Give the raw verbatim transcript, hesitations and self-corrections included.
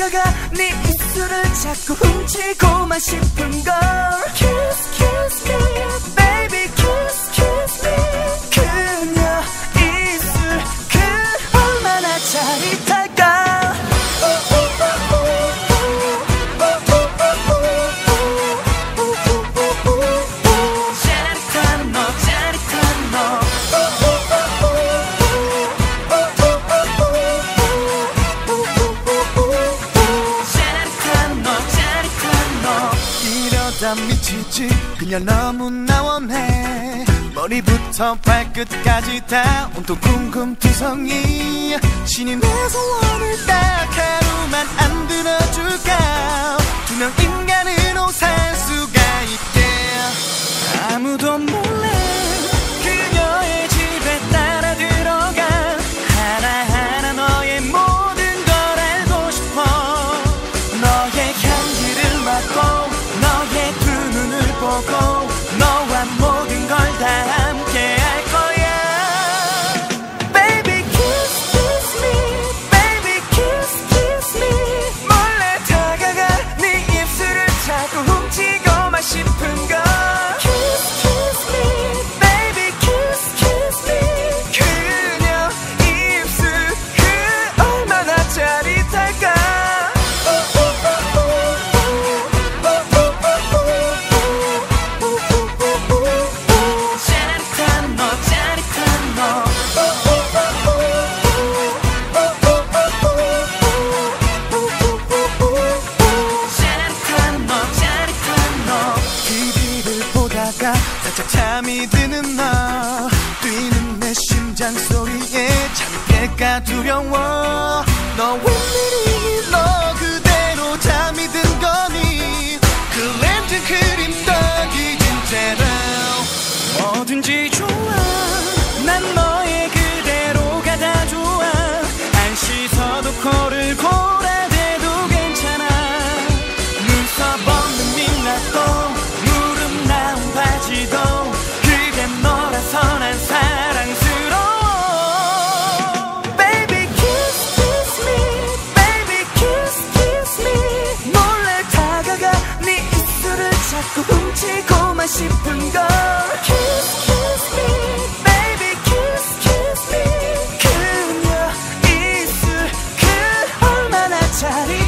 다가가 네 입술을 자꾸 훔치고만 싶은걸. Kiss kiss me baby kiss kiss me. 그녀 입술 그 얼마나 짜릿할까. 미치지 그녀 너무나 원해. 머리부터 발끝까지 다 온통 궁금투성이. 신이 내 소원을 딱 하루만 안 들어줄까. 투명 인간으로 살 수가 있게. 아무도 몰래 그녀의 집에 따라 들어가. 하나하나 너의 모든 걸 알고 싶어. 너의 향기를 맡고 너의 두 눈을 보고 너와 모든 걸 다 함께 할 거야. Baby kiss kiss me baby kiss kiss me. 몰래 다가가 네 입술을 자꾸 훔치고만 싶은걸. Kiss kiss me baby kiss kiss me. 그녀 입술 그 얼마나 짜릿할까. 살짝 잠이 드는 너. 뛰는 내 심장 소리에 잠이 들까 두려워. 너 웬일이 너 그대로 잠이 든 거니. 그 렌즈 그림 떡이 진짜로 뭐든지 좋아. 난 너의 그대로가 다 좋아. 안 씻어도 코를 골아대도 괜찮아. 눈썹 없는 민낯도 무릎 나온 바지도 그게 너라서 난 사랑스러워. Baby kiss kiss me baby kiss kiss me. 몰래 다가가 네 입술을 자꾸 훔치고만 싶은걸. Kiss kiss me baby kiss kiss me. 그녀 입술 그 얼마나 짜릿